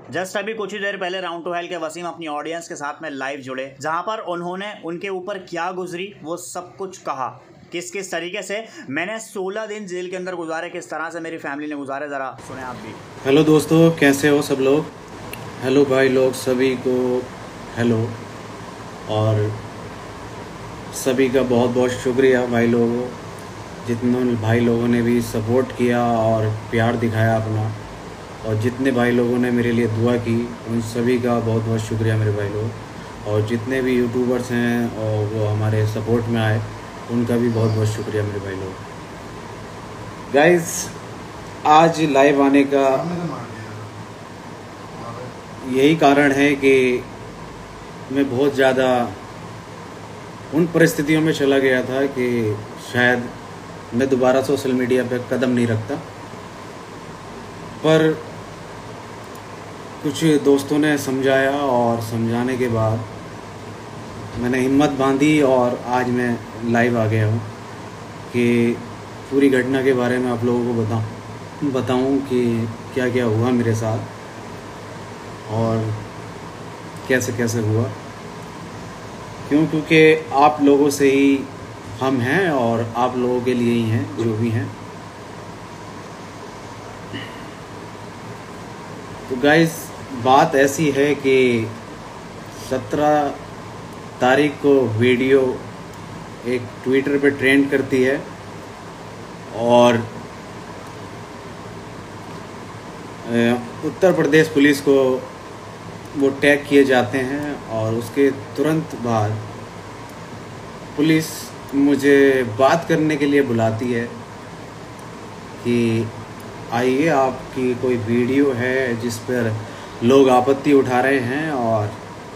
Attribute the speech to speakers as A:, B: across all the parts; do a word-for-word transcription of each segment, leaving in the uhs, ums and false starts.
A: Just अभी कुछ ही देर पहले राउंड टू हेल के वसीम अपनी ऑडियंस के साथ में लाइव जुड़े, जहां पर उन्होंने उनके ऊपर क्या गुजरी वो सब कुछ कहा। किस किस तरीके से मैंने सोलह दिन जेल के अंदर गुजारे, किस तरह से मेरी फैमिली ने गुजारे, ज़रा सुने आप भी।
B: हेलो दोस्तों, कैसे हो सब लोग। हेलो भाई लोग, सभी को हेलो। और सभी का बहुत बहुत शुक्रिया भाई लोगों, जितने भाई लोगों ने भी सपोर्ट किया और प्यार दिखाया अपना, और जितने भाई लोगों ने मेरे लिए दुआ की उन सभी का बहुत बहुत शुक्रिया मेरे भाई लोग। और जितने भी यूट्यूबर्स हैं और वो हमारे सपोर्ट में आए उनका भी बहुत बहुत शुक्रिया मेरे भाई लोग। गाइस, आज लाइव आने का यही कारण है कि मैं बहुत ज़्यादा उन परिस्थितियों में चला गया था कि शायद मैं दोबारा सोशल मीडिया पे कदम नहीं रखता, पर कुछ दोस्तों ने समझाया और समझाने के बाद मैंने हिम्मत बांधी और आज मैं लाइव आ गया हूँ कि पूरी घटना के बारे में आप लोगों को बताऊँ बताऊँ कि क्या क्या हुआ मेरे साथ और कैसे कैसे हुआ। क्यों? क्योंकि आप लोगों से ही हम हैं और आप लोगों के लिए ही हैं जो भी हैं। तो गाइस, बात ऐसी है कि सत्रह तारीख को वीडियो एक ट्विटर पे ट्रेंड करती है और उत्तर प्रदेश पुलिस को वो टैग किए जाते हैं, और उसके तुरंत बाद पुलिस मुझे बात करने के लिए बुलाती है कि आइए, आपकी कोई वीडियो है जिस पर लोग आपत्ति उठा रहे हैं और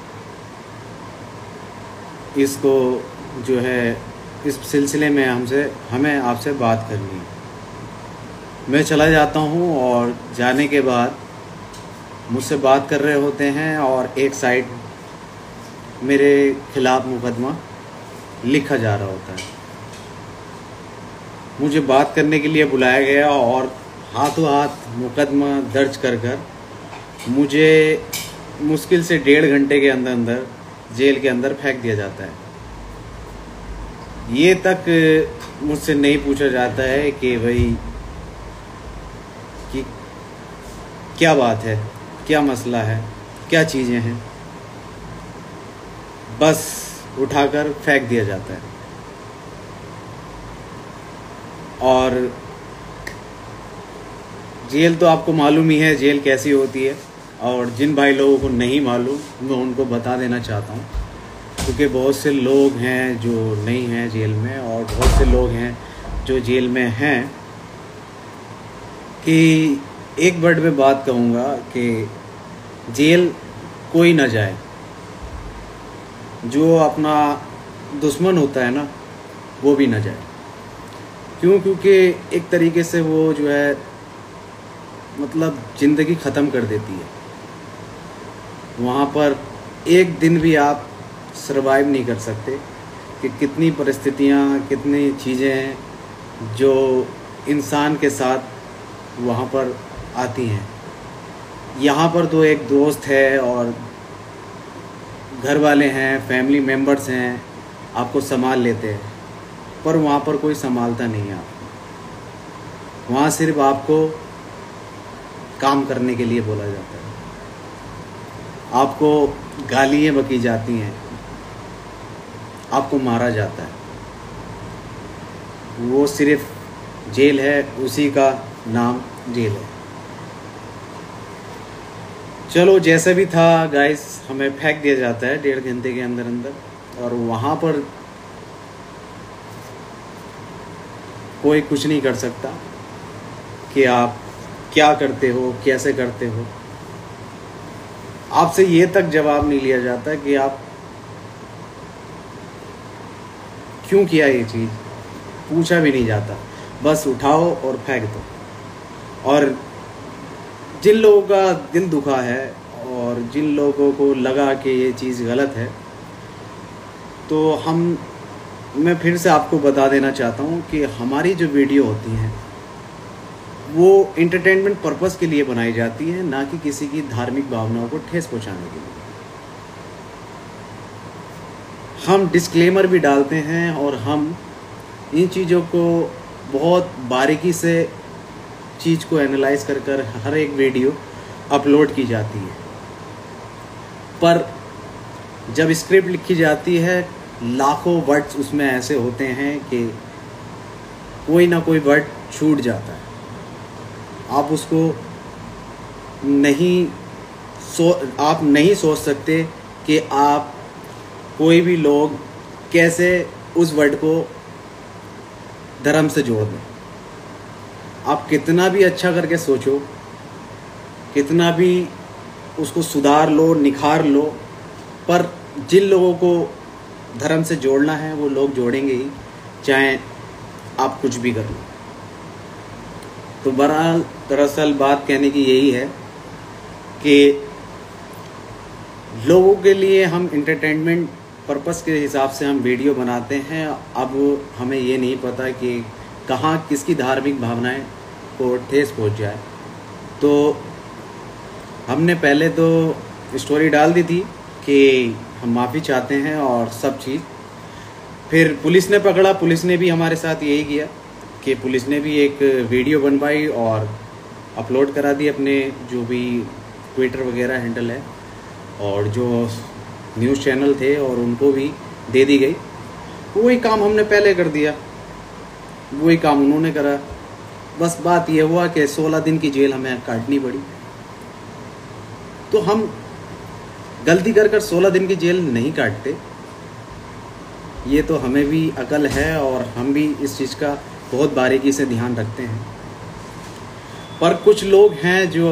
B: इसको जो है इस सिलसिले में हमसे हमें आपसे बात करनी है। मैं चला जाता हूँ और जाने के बाद मुझसे बात कर रहे होते हैं और एक साइड मेरे खिलाफ मुकदमा लिखा जा रहा होता है। मुझे बात करने के लिए बुलाया गया और हाथों हाथ मुकदमा दर्ज कर कर मुझे मुश्किल से डेढ़ घंटे के अंदर अंदर जेल के अंदर फेंक दिया जाता है। ये तक मुझसे नहीं पूछा जाता है कि भाई कि क्या बात है, क्या मसला है, क्या चीज़ें हैं, बस उठाकर फेंक दिया जाता है। और जेल तो आपको मालूम ही है जेल कैसी होती है, और जिन भाई लोगों को नहीं मालूम मैं उनको बता देना चाहता हूँ, क्योंकि बहुत से लोग हैं जो नहीं हैं जेल में और बहुत से लोग हैं जो जेल में हैं। कि एक वर्ड में बात कहूँगा कि जेल कोई ना जाए, जो अपना दुश्मन होता है ना वो भी ना जाए। क्यों? क्योंकि एक तरीके से वो जो है मतलब ज़िंदगी ख़त्म कर देती है। वहाँ पर एक दिन भी आप सरवाइव नहीं कर सकते कि कितनी परिस्थितियाँ, कितनी चीज़ें हैं जो इंसान के साथ वहाँ पर आती हैं। यहाँ पर तो एक दोस्त है और घर वाले हैं, फैमिली मेम्बर्स हैं, आपको संभाल लेते हैं, पर वहाँ पर कोई संभालता नहीं है आपको। वहाँ सिर्फ आपको काम करने के लिए बोला जाता है, आपको गालियाँ बकी जाती हैं, आपको मारा जाता है। वो सिर्फ जेल है, उसी का नाम जेल है। चलो, जैसे भी था गाइस, हमें फेंक दिया जाता है डेढ़ घंटे के अंदर अंदर, और वहाँ पर कोई कुछ नहीं कर सकता कि आप क्या करते हो, कैसे करते हो। आपसे ये तक जवाब नहीं लिया जाता कि आप क्यों किया ये चीज़, पूछा भी नहीं जाता, बस उठाओ और फेंक दो। और जिन लोगों का दिल दुखा है और जिन लोगों को लगा कि ये चीज़ गलत है, तो हम मैं फिर से आपको बता देना चाहता हूँ कि हमारी जो वीडियो होती हैं वो इंटरटेनमेंट पर्पस के लिए बनाई जाती है, ना कि किसी की धार्मिक भावनाओं को ठेस पहुंचाने के लिए। हम डिस्क्लेमर भी डालते हैं और हम इन चीज़ों को बहुत बारीकी से चीज़ को एनालाइज कर कर हर एक वीडियो अपलोड की जाती है। पर जब स्क्रिप्ट लिखी जाती है, लाखों वर्ड्स उसमें ऐसे होते हैं कि कोई ना कोई वर्ड छूट जाता है। आप उसको नहीं सो आप नहीं सोच सकते कि आप कोई भी लोग कैसे उस वर्ड को धर्म से जोड़ दें। आप कितना भी अच्छा करके सोचो, कितना भी उसको सुधार लो, निखार लो, पर जिन लोगों को धर्म से जोड़ना है वो लोग जोड़ेंगे ही, चाहे आप कुछ भी कर लो। तो बहरहाल दरअसल बात कहने की यही है कि लोगों के लिए हम इंटरटेनमेंट पर्पस के हिसाब से हम वीडियो बनाते हैं। अब हमें ये नहीं पता कि कहाँ किसकी धार्मिक भावनाएं को ठेस पहुंच जाए। तो हमने पहले तो स्टोरी डाल दी थी कि हम माफ़ी चाहते हैं और सब चीज़। फिर पुलिस ने पकड़ा, पुलिस ने भी हमारे साथ यही किया कि पुलिस ने भी एक वीडियो बनवाई और अपलोड करा दी अपने जो भी ट्विटर वगैरह हैंडल है, और जो न्यूज़ चैनल थे और उनको भी दे दी गई। वही काम हमने पहले कर दिया, वही काम उन्होंने करा। बस बात यह हुआ कि सोलह दिन की जेल हमें काटनी पड़ी। तो हम गलती कर कर सोलह दिन की जेल नहीं काटते, ये तो हमें भी अकल है और हम भी इस चीज़ का बहुत बारीकी से ध्यान रखते हैं। पर कुछ लोग हैं जो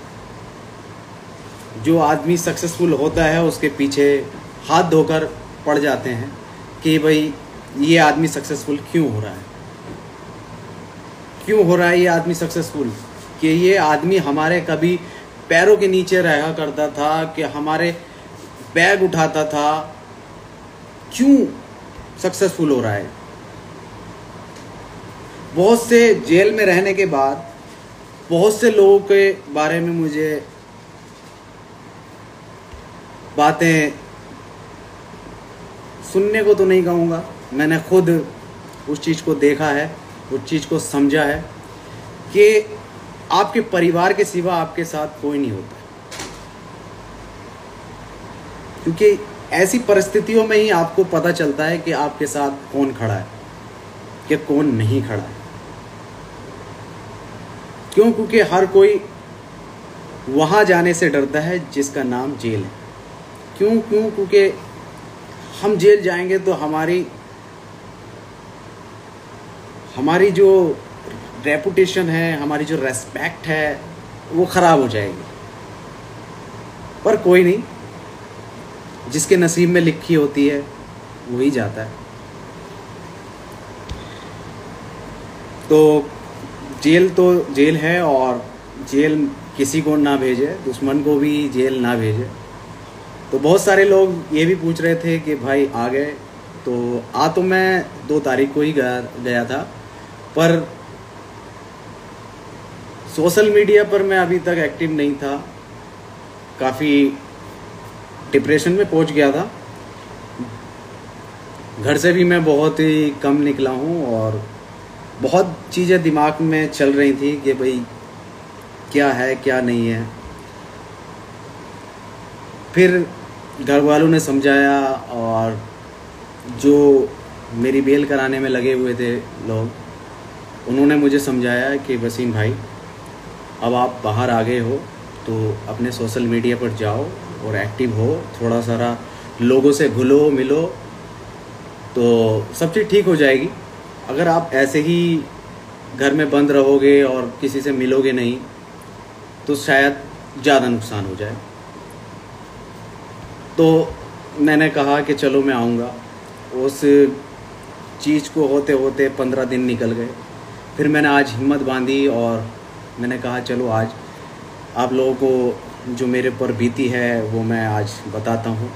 B: जो आदमी सक्सेसफुल होता है उसके पीछे हाथ धोकर पड़ जाते हैं कि भाई ये आदमी सक्सेसफुल क्यों हो रहा है, क्यों हो रहा है ये आदमी सक्सेसफुल, कि ये आदमी हमारे कभी पैरों के नीचे रहा करता था, कि हमारे बैग उठाता था, क्यों सक्सेसफुल हो रहा है। बहुत से जेल में रहने के बाद बहुत से लोगों के बारे में मुझे बातें सुनने को तो नहीं कहूँगा, मैंने खुद उस चीज़ को देखा है, उस चीज़ को समझा है कि आपके परिवार के सिवा आपके साथ कोई नहीं होता। क्योंकि ऐसी परिस्थितियों में ही आपको पता चलता है कि आपके साथ कौन खड़ा है कि कौन नहीं खड़ा है। क्यों? क्योंकि हर कोई वहाँ जाने से डरता है जिसका नाम जेल है। क्यों? क्यों? क्योंकि हम जेल जाएंगे तो हमारी हमारी जो रेपुटेशन है, हमारी जो रेस्पेक्ट है, वो ख़राब हो जाएगी। पर कोई नहीं, जिसके नसीब में लिखी होती है वही जाता है। तो जेल तो जेल है, और जेल किसी को ना भेजे, दुश्मन को भी जेल ना भेजे। तो बहुत सारे लोग ये भी पूछ रहे थे कि भाई आ गए, तो आ तो मैं दो तारीख को ही गया गया था, पर सोशल मीडिया पर मैं अभी तक एक्टिव नहीं था, काफ़ी डिप्रेशन में पहुंच गया था। घर से भी मैं बहुत ही कम निकला हूं और बहुत चीज़ें दिमाग में चल रही थी कि भाई क्या है क्या नहीं है। फिर घर वालों ने समझाया, और जो मेरी बेल कराने में लगे हुए थे लोग, उन्होंने मुझे समझाया कि वसीम भाई अब आप बाहर आ गए हो तो अपने सोशल मीडिया पर जाओ और एक्टिव हो, थोड़ा सारा लोगों से घुलो मिलो तो सब चीज़ ठीक हो जाएगी। अगर आप ऐसे ही घर में बंद रहोगे और किसी से मिलोगे नहीं तो शायद ज़्यादा नुकसान हो जाए। तो मैंने कहा कि चलो मैं आऊँगा। उस चीज़ को होते होते पंद्रह दिन निकल गए। फिर मैंने आज हिम्मत बांधी और मैंने कहा चलो आज आप लोगों को जो मेरे पर बीती है वो मैं आज बताता हूँ।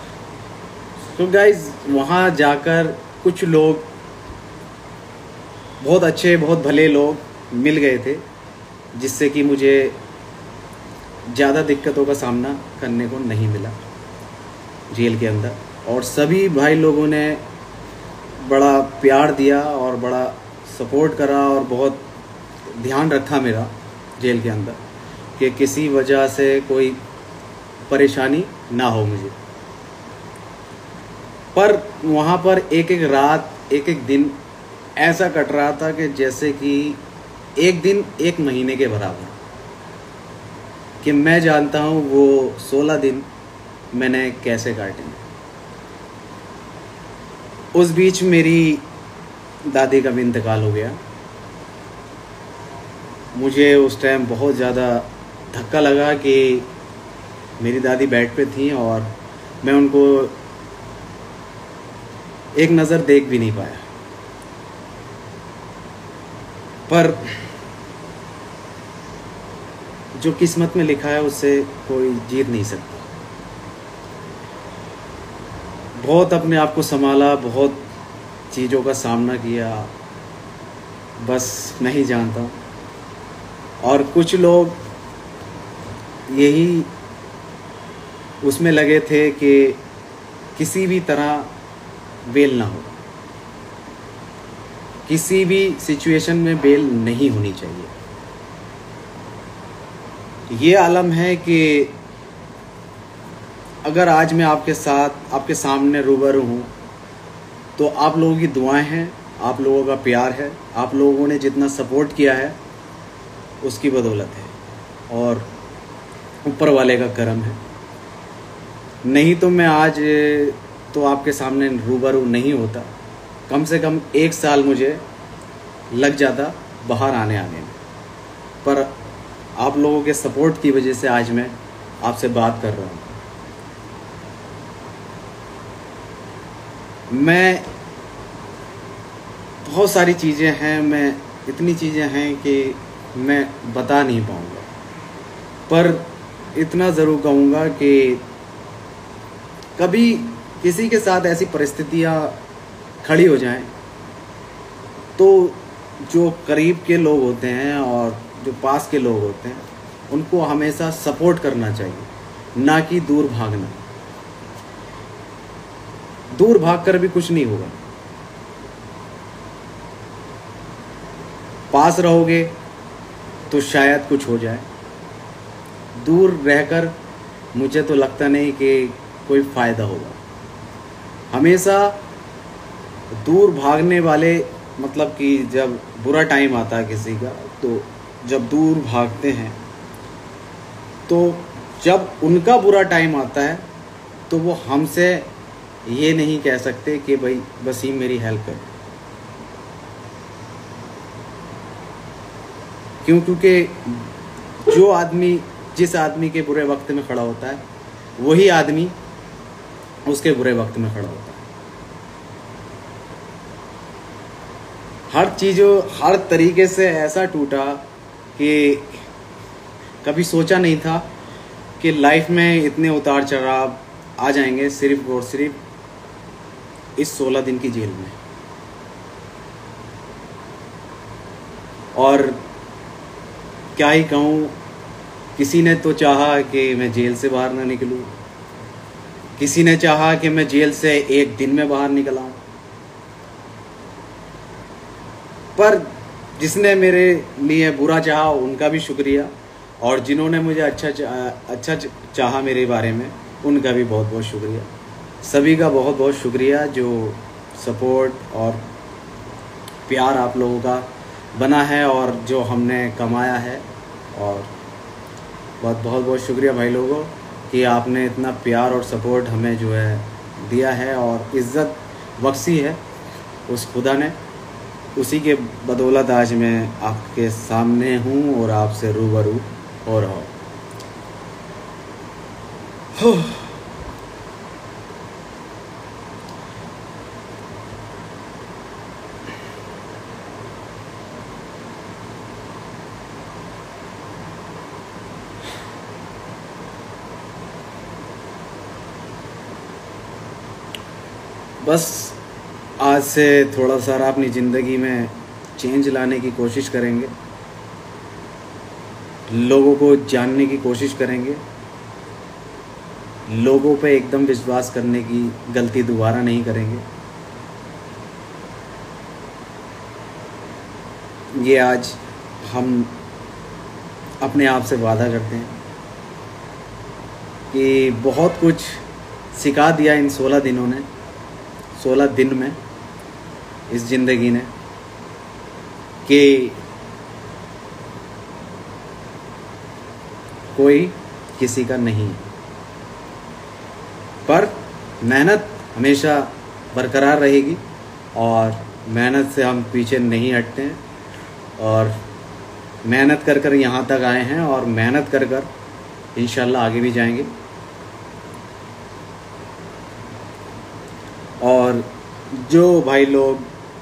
B: तो गाइज़ वहाँ जाकर कुछ लोग बहुत अच्छे बहुत भले लोग मिल गए थे, जिससे कि मुझे ज़्यादा दिक्कतों का सामना करने को नहीं मिला जेल के अंदर। और सभी भाई लोगों ने बड़ा प्यार दिया और बड़ा सपोर्ट करा और बहुत ध्यान रखा मेरा जेल के अंदर कि किसी वजह से कोई परेशानी ना हो मुझे। पर वहाँ पर एक एक रात एक एक दिन ऐसा कट रहा था कि जैसे कि एक दिन एक महीने के बराबर, कि मैं जानता हूँ वो सोलह दिन मैंने कैसे काटे। उस बीच मेरी दादी का भी इंतकाल हो गया। मुझे उस टाइम बहुत ज़्यादा धक्का लगा कि मेरी दादी बेड पे थी और मैं उनको एक नज़र देख भी नहीं पाया। पर जो किस्मत में लिखा है उससे कोई जीत नहीं सकता। बहुत अपने आप को संभाला, बहुत चीज़ों का सामना किया, बस मैं ही जानता। और कुछ लोग यही उसमें लगे थे कि किसी भी तरह बेल ना हो, किसी भी सिचुएशन में बेल नहीं होनी चाहिए। ये आलम है कि अगर आज मैं आपके साथ आपके सामने रूबरू हूँ तो आप लोगों की दुआएं हैं, आप लोगों का प्यार है, आप लोगों ने जितना सपोर्ट किया है उसकी बदौलत है और ऊपर वाले का करम है। नहीं तो मैं आज तो आपके सामने रूबरू नहीं होता। कम से कम एक साल मुझे लग जाता बाहर आने आने में, पर आप लोगों के सपोर्ट की वजह से आज मैं आपसे बात कर रहा हूँ। मैं बहुत सारी चीज़ें हैं, मैं इतनी चीज़ें हैं कि मैं बता नहीं पाऊँगा, पर इतना ज़रूर कहूँगा कि कभी किसी के साथ ऐसी परिस्थितियाँ खड़ी हो जाएं तो जो करीब के लोग होते हैं और जो पास के लोग होते हैं उनको हमेशा सपोर्ट करना चाहिए, ना कि दूर भागना। दूर भागकर भी कुछ नहीं होगा। पास रहोगे तो शायद कुछ हो जाए, दूर रहकर मुझे तो लगता नहीं कि कोई फ़ायदा होगा। हमेशा दूर भागने वाले, मतलब कि जब बुरा टाइम आता है किसी का, तो जब दूर भागते हैं तो जब उनका बुरा टाइम आता है तो वो हमसे ये नहीं कह सकते कि भाई वसीम मेरी हेल्प कर। क्यों? क्योंकि जो आदमी जिस आदमी के बुरे वक्त में खड़ा होता है वही आदमी उसके बुरे वक्त में खड़ा होता है। हर चीज़ों हर तरीके से ऐसा टूटा कि कभी सोचा नहीं था कि लाइफ में इतने उतार चढ़ाव आ जाएंगे सिर्फ और सिर्फ इस सोलह दिन की जेल में। और क्या ही कहूँ, किसी ने तो चाहा कि मैं जेल से बाहर ना निकलूँ, किसी ने चाहा कि मैं जेल से एक दिन में बाहर निकल आऊँ, पर जिसने मेरे लिए बुरा चाहा उनका भी शुक्रिया, और जिन्होंने मुझे अच्छा चाह अच्छा चाहा मेरे बारे में उनका भी बहुत बहुत शुक्रिया। सभी का बहुत बहुत शुक्रिया जो सपोर्ट और प्यार आप लोगों का बना है और जो हमने कमाया है। और बहुत बहुत बहुत शुक्रिया भाई लोगों कि आपने इतना प्यार और सपोर्ट हमें जो है दिया है और इज़्ज़त बख्शी है उस खुदा ने। उसी के बदौलत आज मैं आपके सामने हूँ और आपसे रूबरू हो रहा हूँ। बस आज से थोड़ा सा अपनी ज़िंदगी में चेंज लाने की कोशिश करेंगे, लोगों को जानने की कोशिश करेंगे, लोगों पे एकदम विश्वास करने की गलती दोबारा नहीं करेंगे। ये आज हम अपने आप से वादा करते हैं कि बहुत कुछ सिखा दिया इन सोलह दिनों ने, सोलह दिन में इस ज़िंदगी ने, कि कोई किसी का नहीं, पर मेहनत हमेशा बरकरार रहेगी और मेहनत से हम पीछे नहीं हटते हैं और मेहनत कर कर यहाँ तक आए हैं और मेहनत कर कर इंशाल्लाह आगे भी जाएंगे। और जो भाई लोग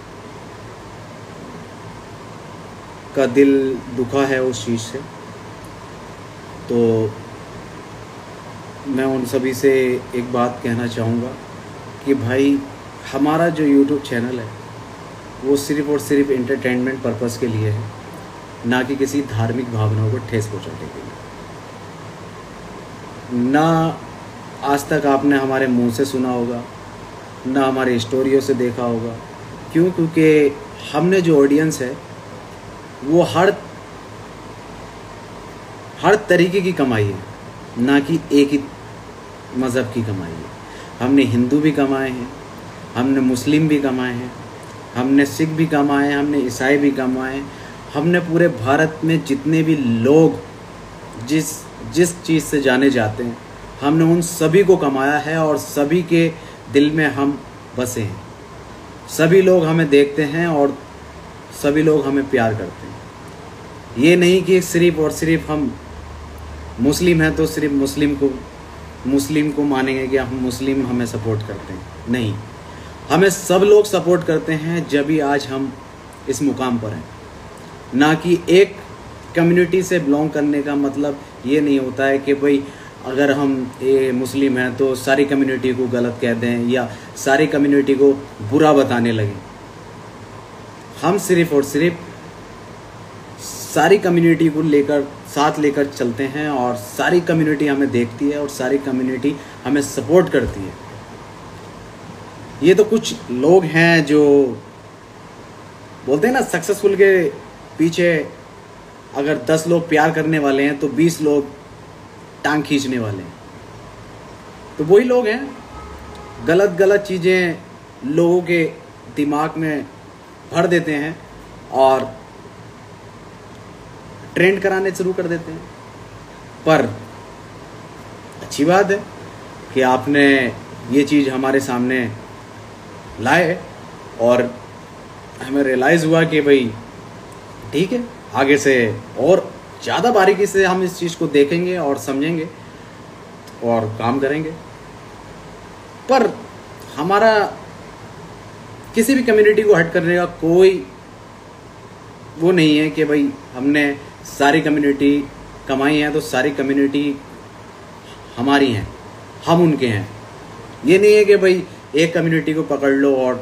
B: का दिल दुखा है उस चीज़ से, तो मैं उन सभी से एक बात कहना चाहूँगा कि भाई हमारा जो यूट्यूब चैनल है वो सिर्फ़ और सिर्फ एंटरटेनमेंट पर्पस के लिए है, ना कि किसी धार्मिक भावनाओं को ठेस पहुँचाने के लिए। ना आज तक आपने हमारे मुंह से सुना होगा, ना हमारे स्टोरियों से देखा होगा। क्यों? क्योंकि हमने जो ऑडियंस है वो हर हर तरीके की कमाई है, ना कि एक ही मज़हब की कमाई है। हमने हिंदू भी कमाए हैं, हमने मुस्लिम भी कमाए हैं, हमने सिख भी कमाए हैं, हमने ईसाई भी कमाए हैं। हमने पूरे भारत में जितने भी लोग जिस जिस चीज़ से जाने जाते हैं हमने उन सभी को कमाया है और सभी के दिल में हम बसे हैं। सभी लोग हमें देखते हैं और सभी लोग हमें प्यार करते हैं। ये नहीं कि सिर्फ और सिर्फ हम मुस्लिम हैं तो सिर्फ मुस्लिम को मुस्लिम को मानेंगे कि हम मुस्लिम हमें सपोर्ट करते हैं। नहीं, हमें सब लोग सपोर्ट करते हैं जब भी आज हम इस मुकाम पर हैं। ना कि एक कम्युनिटी से बिलोंग करने का मतलब ये नहीं होता है कि भाई अगर हम ये मुस्लिम हैं तो सारी कम्युनिटी को गलत कह दें या सारी कम्युनिटी को बुरा बताने लगें। हम सिर्फ और सिर्फ सारी कम्युनिटी को लेकर साथ लेकर चलते हैं और सारी कम्युनिटी हमें देखती है और सारी कम्युनिटी हमें सपोर्ट करती है। ये तो कुछ लोग हैं जो बोलते हैं ना, सक्सेसफुल के पीछे अगर दस लोग प्यार करने वाले हैं तो बीस लोग टांग खींचने वाले हैं। तो वही लोग हैं, गलत गलत चीज़ें लोगों के दिमाग में भर देते हैं और ट्रेंड कराने शुरू कर देते हैं। पर अच्छी बात है कि आपने ये चीज़ हमारे सामने लाए और हमें रियलाइज़ हुआ कि भाई ठीक है, आगे से और ज़्यादा बारीकी से हम इस चीज़ को देखेंगे और समझेंगे और काम करेंगे। पर हमारा किसी भी कम्युनिटी को हट करने का कोई वो नहीं है कि भाई हमने सारी कम्युनिटी कमाई है तो सारी कम्युनिटी हमारी हैं, हम उनके हैं। ये नहीं है कि भाई एक कम्युनिटी को पकड़ लो और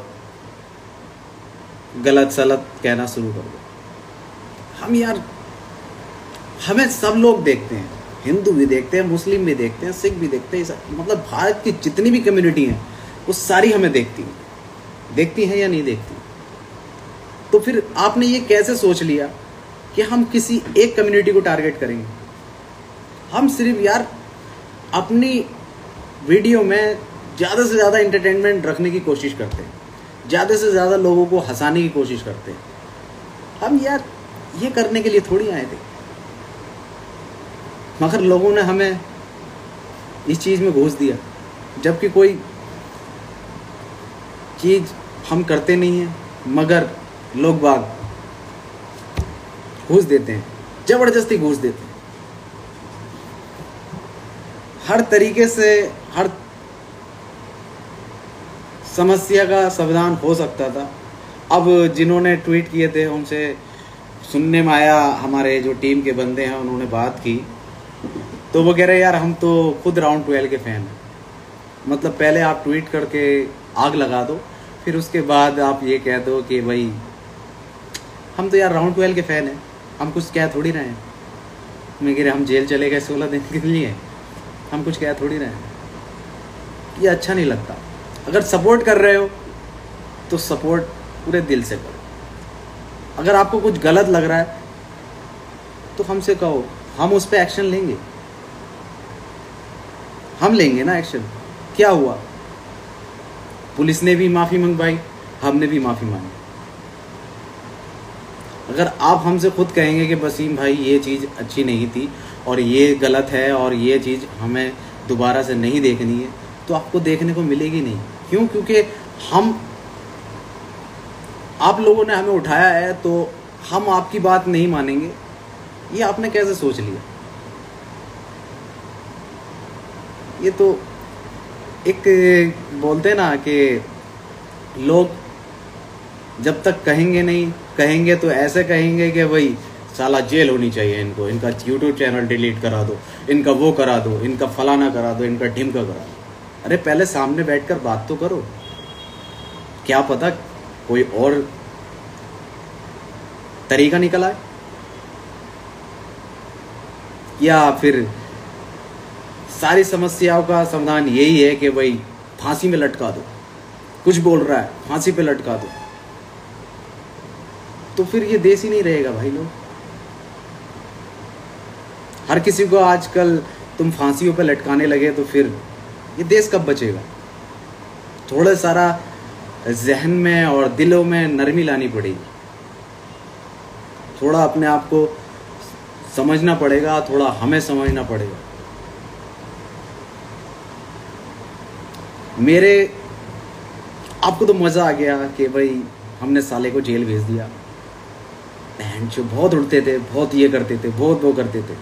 B: गलत सलत कहना शुरू कर दो। हम यार हमें सब लोग देखते हैं, हिंदू भी देखते हैं, मुस्लिम भी देखते हैं, सिख भी देखते हैं, मतलब भारत की जितनी भी कम्युनिटी हैं वो सारी हमें देखती हैं। देखती हैं या नहीं देखती? तो फिर आपने ये कैसे सोच लिया कि हम किसी एक कम्युनिटी को टारगेट करेंगे? हम सिर्फ यार अपनी वीडियो में ज़्यादा से ज़्यादा एंटरटेनमेंट रखने की कोशिश करते हैं, ज़्यादा से ज़्यादा लोगों को हंसाने की कोशिश करते हैं। हम यार ये करने के लिए थोड़ी आए थे, मगर लोगों ने हमें इस चीज़ में घुस दिया, जबकि कोई चीज़ हम करते नहीं हैं मगर लोग बाग घूस देते हैं, जबरदस्ती घूस देते हैं। हर तरीके से हर समस्या का समाधान हो सकता था। अब जिन्होंने ट्वीट किए थे उनसे सुनने में आया, हमारे जो टीम के बंदे हैं उन्होंने बात की तो वो कह रहे यार हम तो खुद राउंड ट्वेल्व के फैन हैं। मतलब पहले आप ट्वीट करके आग लगा दो, फिर उसके बाद आप ये कह दो कि भाई हम तो यार राउंड ट्वेल्व के फ़ैन हैं, हम कुछ कह थोड़ी रहे हैं। मैं कह रहे हम जेल चले गए सोलह दिन के लिए, हम कुछ कह थोड़ी रहे हैं। ये अच्छा नहीं लगता। अगर सपोर्ट कर रहे हो तो सपोर्ट पूरे दिल से करो। अगर आपको कुछ गलत लग रहा है तो हमसे कहो, हम उस पर एक्शन लेंगे, हम लेंगे ना एक्शन। क्या हुआ, पुलिस ने भी माफ़ी मंगवाई, हमने भी माफ़ी मांगी। अगर आप हमसे खुद कहेंगे कि वसीम भाई ये चीज़ अच्छी नहीं थी और ये गलत है और ये चीज़ हमें दोबारा से नहीं देखनी है, तो आपको देखने को मिलेगी नहीं। क्यों? क्योंकि हम, आप लोगों ने हमें उठाया है तो हम आपकी बात नहीं मानेंगे, ये आपने कैसे सोच लिया? ये तो एक बोलते हैं ना कि लोग जब तक कहेंगे नहीं, कहेंगे तो ऐसे कहेंगे कि भाई साला जेल होनी चाहिए इनको, इनका यूट्यूब चैनल डिलीट करा दो, इनका वो करा दो, इनका फलाना करा दो, इनका ढिमका करा दो। अरे पहले सामने बैठकर बात तो करो, क्या पता कोई और तरीका निकल आए, या फिर सारी समस्याओं का समाधान यही है कि भाई फांसी में लटका दो, कुछ बोल रहा है फांसी पे लटका दो। तो फिर ये देश ही नहीं रहेगा भाई लोग। हर किसी को आजकल तुम फांसियों पे लटकाने लगे तो फिर ये देश कब बचेगा? थोड़ा सारा जहन में और दिलों में नरमी लानी पड़ेगी, थोड़ा अपने आप को समझना पड़ेगा, थोड़ा हमें समझना पड़ेगा। मेरे आपको तो मज़ा आ गया कि भाई हमने साले को जेल भेज दिया, बहन जो बहुत उड़ते थे, बहुत ये करते थे, बहुत वो करते थे।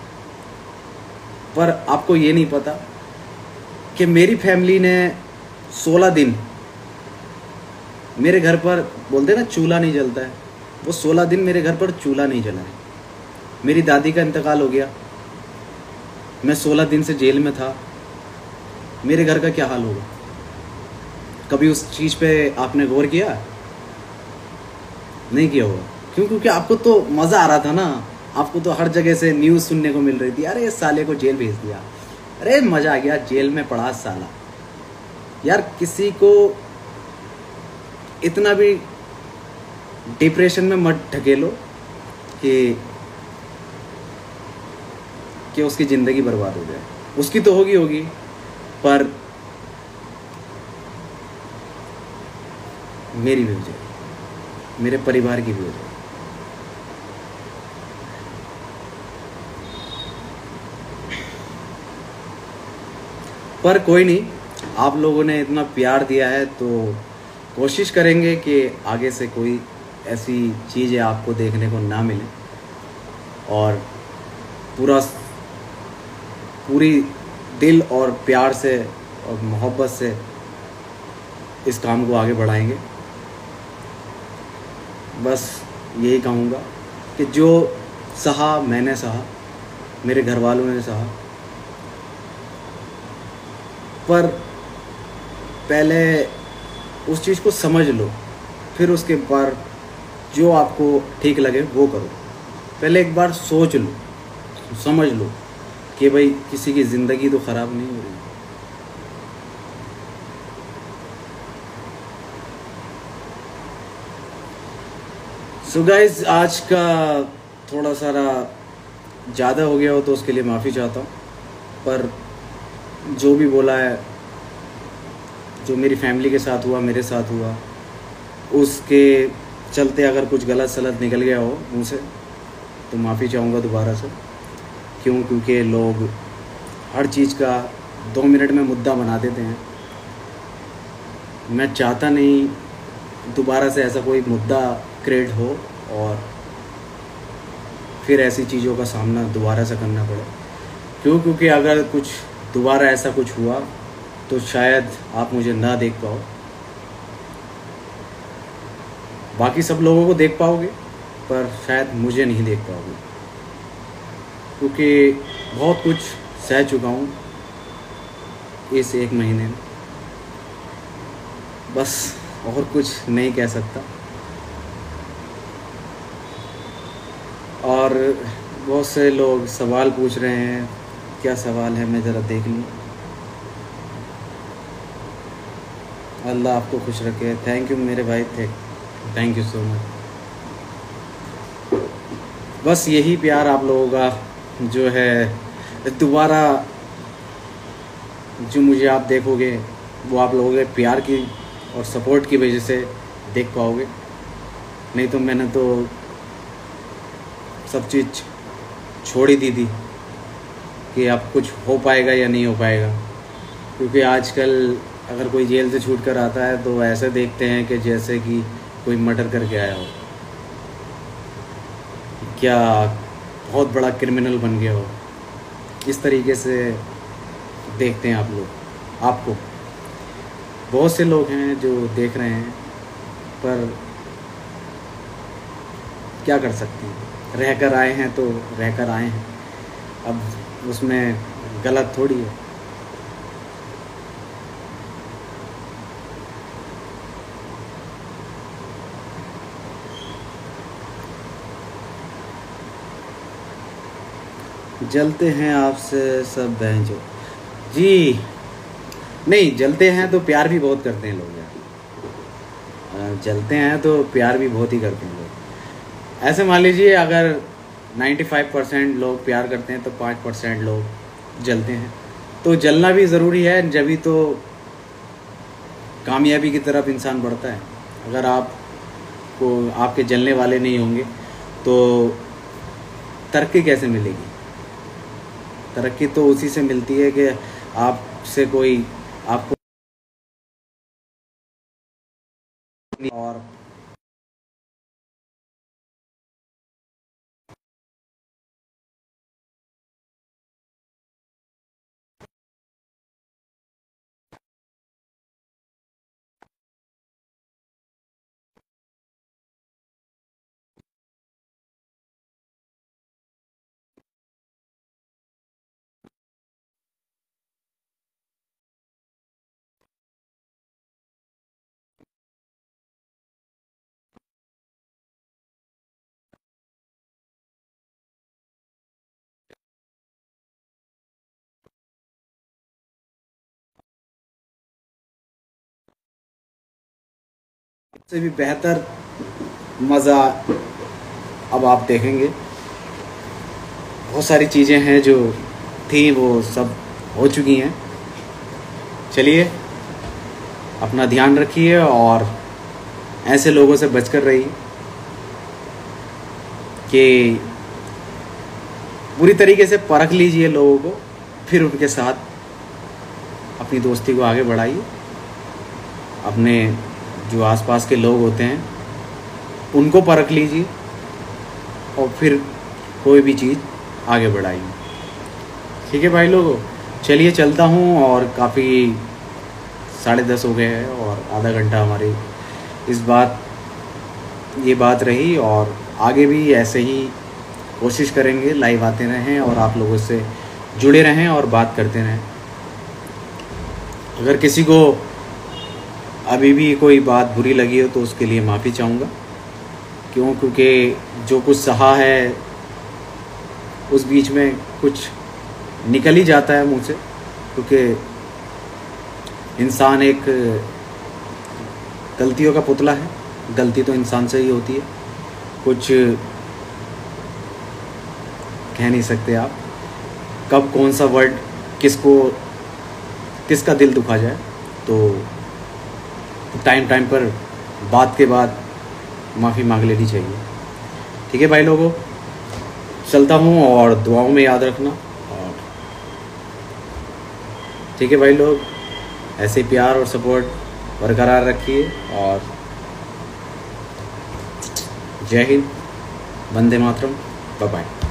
B: पर आपको ये नहीं पता कि मेरी फैमिली ने सोलह दिन मेरे घर पर, बोलते ना चूल्हा नहीं जलता है, वो सोलह दिन मेरे घर पर चूल्हा नहीं जला है। मेरी दादी का इंतकाल हो गया, मैं सोलह दिन से जेल में था, मेरे घर का क्या हाल होगा? कभी उस चीज़ पे आपने गौर किया? नहीं किया होगा। क्यों? क्योंकि आपको तो मज़ा आ रहा था ना, आपको तो हर जगह से न्यूज़ सुनने को मिल रही थी, अरे इस साले को जेल भेज दिया, अरे मज़ा आ गया, जेल में पड़ा साला। यार किसी को इतना भी डिप्रेशन में मत ढकेलो कि कि उसकी ज़िंदगी बर्बाद हो जाए। उसकी तो होगी होगी पर मेरी भी हो जाए, मेरे परिवार की भी हो जाए। पर कोई नहीं, आप लोगों ने इतना प्यार दिया है तो कोशिश करेंगे कि आगे से कोई ऐसी चीज़ें आपको देखने को ना मिले, और पूरा पूरी दिल और प्यार से और मोहब्बत से इस काम को आगे बढ़ाएंगे। बस यही कहूँगा कि जो सहा मैंने सहा, मेरे घर वालों ने सहा, पर पहले उस चीज़ को समझ लो, फिर उसके बाद जो आपको ठीक लगे वो करो। पहले एक बार सोच लो, समझ लो कि भाई किसी की ज़िंदगी तो ख़राब नहीं हो रही। सो गाइस, आज का थोड़ा सारा ज़्यादा हो गया हो तो उसके लिए माफ़ी चाहता हूँ, पर जो भी बोला है, जो मेरी फैमिली के साथ हुआ, मेरे साथ हुआ, उसके चलते अगर कुछ गलत सलत निकल गया हो मुँह से तो माफ़ी चाहूँगा दोबारा से। क्यों? क्योंकि लोग हर चीज़ का दो मिनट में मुद्दा बना देते हैं। मैं चाहता नहीं दोबारा से ऐसा कोई मुद्दा क्रिएट हो और फिर ऐसी चीज़ों का सामना दोबारा से करना पड़े। क्यों? क्योंकि अगर कुछ दोबारा ऐसा कुछ हुआ तो शायद आप मुझे ना देख पाओ, बाकी सब लोगों को देख पाओगे पर शायद मुझे नहीं देख पाओगे, क्योंकि बहुत कुछ सह चुका हूँ इस एक महीने में। बस और कुछ नहीं कह सकता। और बहुत से लोग सवाल पूछ रहे हैं, क्या सवाल है मैं ज़रा देख लूँ। अल्लाह आपको खुश रखे। थैंक यू मेरे भाई, थैंक यू सो मच। बस यही प्यार आप लोगों का जो है दोबारा जो मुझे आप देखोगे वो आप लोगों के प्यार की और सपोर्ट की वजह से देख पाओगे। नहीं तो मैंने तो सब चीज़ छोड़ ही दी थी कि अब कुछ हो पाएगा या नहीं हो पाएगा। क्योंकि आजकल अगर कोई जेल से छूट कर आता है तो ऐसे देखते हैं कि जैसे कि कोई मर्डर करके आया हो, क्या बहुत बड़ा क्रिमिनल बन गया हो, इस तरीके से देखते हैं आप लोग। आपको बहुत से लोग हैं जो देख रहे हैं, पर क्या कर सकते हैं, रहकर आए हैं तो रहकर आए हैं, अब उसमें गलत थोड़ी है। जलते हैं आपसे सब बहन जो जी, नहीं जलते हैं तो प्यार भी बहुत करते हैं लोग यार। जलते हैं तो प्यार भी बहुत ही करते हैं लोग। ऐसे मान लीजिए अगर पचानवे परसेंट लोग प्यार करते हैं तो पाँच परसेंट लोग जलते हैं। तो जलना भी ज़रूरी है, जभी तो कामयाबी की तरफ इंसान बढ़ता है। अगर आप को आपके जलने वाले नहीं होंगे तो तरक्की कैसे मिलेगी? तरक्की तो उसी से मिलती है कि आपसे कोई आपको और से भी बेहतर मज़ा अब आप देखेंगे। बहुत सारी चीज़ें हैं जो थी वो सब हो चुकी हैं। चलिए अपना ध्यान रखिए और ऐसे लोगों से बचकर रहिए कि पूरी तरीके से परख लीजिए लोगों को, फिर उनके साथ अपनी दोस्ती को आगे बढ़ाइए। अपने जो आसपास के लोग होते हैं उनको परख लीजिए और फिर कोई भी चीज़ आगे बढ़ाइए। ठीक है भाई लोगों, चलिए चलता हूँ। और काफ़ी साढ़े दस हो गए हैं और आधा घंटा हमारी इस बात ये बात रही, और आगे भी ऐसे ही कोशिश करेंगे लाइव आते रहें और आप लोगों से जुड़े रहें और बात करते रहें। अगर किसी को अभी भी कोई बात बुरी लगी हो तो उसके लिए माफ़ी चाहूँगा। क्यों? क्योंकि जो कुछ सहा है उस बीच में कुछ निकल ही जाता है मुँह से, क्योंकि इंसान एक गलतियों का पुतला है। गलती तो इंसान से ही होती है, कुछ कह नहीं सकते आप कब कौन सा वर्ड किसको किसका दिल दुखा जाए। तो टाइम टाइम पर बात के बाद माफ़ी मांग लेनी चाहिए। ठीक है भाई लोगों, चलता हूँ और दुआओं में याद रखना। और ठीक है भाई लोग, ऐसे प्यार और सपोर्ट बरकरार रखिए। और जय हिंद, वंदे मातरम, बाय बाय।